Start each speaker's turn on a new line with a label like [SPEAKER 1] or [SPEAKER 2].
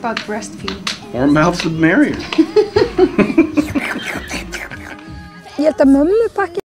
[SPEAKER 1] about breastfeeding.
[SPEAKER 2] More mouths the merrier.
[SPEAKER 3] Hjälta mummepacken.